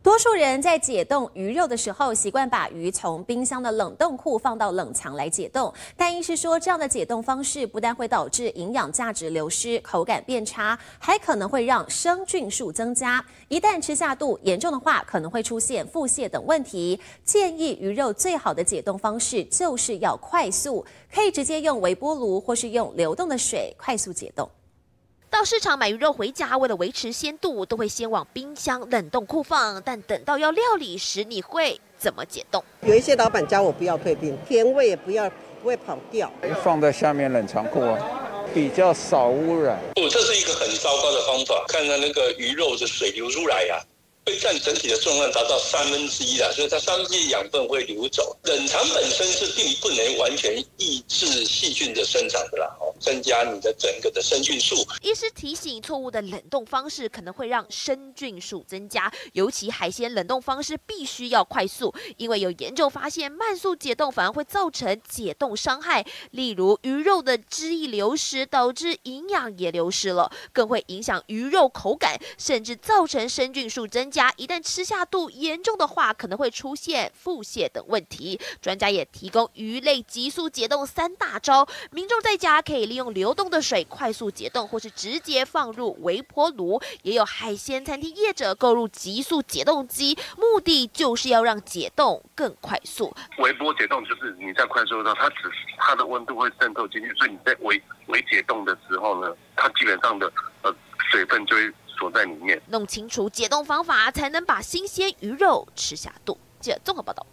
多数人在解冻鱼肉的时候，习惯把鱼从冰箱的冷冻库放到冷藏来解冻。但医师说，这样的解冻方式不但会导致营养价值流失、口感变差，还可能会让生菌数增加。一旦吃下肚，严重的话可能会出现腹泻等问题。建议鱼肉最好的解冻方式就是要快速，可以直接用微波炉或是用流动的水快速解冻。 到市场买鱼肉回家，为了维持鲜度，都会先往冰箱冷冻库放。但等到要料理时，你会怎么解冻？ 有一些老板教我不要退冰，甜味也不会跑掉。 放在下面冷藏库啊，比较少污染。 这是一个很糟糕的方法。看到那个鱼肉的水流出来呀，会占整体的重量达到1/3啦，所以它1/3养分会流走。冷藏本身是并不能完全抑制细菌的生长的啦，增加你的整个的生菌数。 医师提醒，错误的冷冻方式可能会让生菌数增加，尤其海鲜冷冻方式必须要快速，因为有研究发现，慢速解冻反而会造成解冻伤害，例如鱼肉的汁液流失，导致营养也流失了，更会影响鱼肉口感，甚至造成生菌数增加。一旦吃下肚，严重的话可能会出现腹泻等问题。专家也提供鱼类急速解冻3大招，民众在家可以利用流动的水快速解冻，或是直接放入微波炉。也有海鲜餐厅业者购入急速解冻机，目的就是要让解冻更快速。 微波解冻就是你在快速的时候，它的温度会渗透进去，所以你在微解冻的时候呢，它基本上的水分就会锁在里面。 弄清楚解冻方法，才能把新鲜鱼肉吃下肚。记者综合报道。